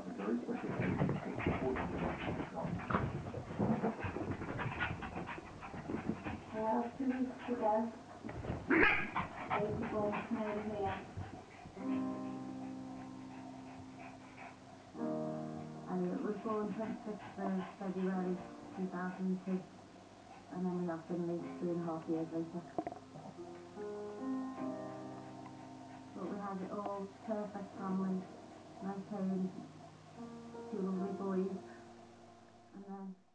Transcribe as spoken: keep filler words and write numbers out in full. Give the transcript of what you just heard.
Well, two weeks ago, Maisie was made here. And it was born twenty-sixth of February two thousand two, and then we have been released three and a half years later. But we had it all, perfect family, nice home, two lovely boys, and then